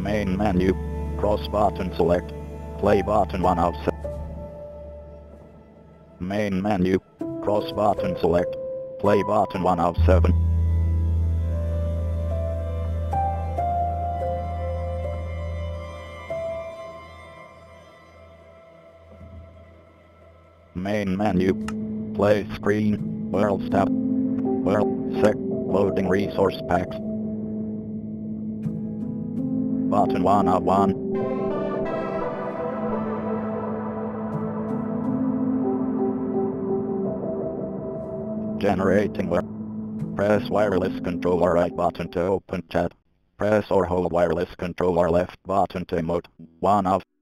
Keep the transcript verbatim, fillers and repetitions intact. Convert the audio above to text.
Main menu. Cross button select. Play button one of seven. Main menu. Cross button select. Play button one of seven. Main menu. Play screen. World tab. World sec. Loading resource packs. Button one of one. Generating wire. Press wireless controller right button to open chat. Press or hold wireless controller left button to emote. One of